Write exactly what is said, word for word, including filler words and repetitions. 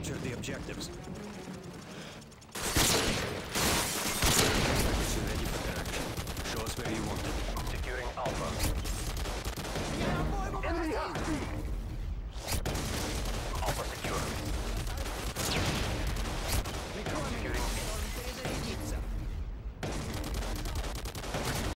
captured the objectives. Ready for action. Show us where you want it. Securing Alpha. Enemy has B.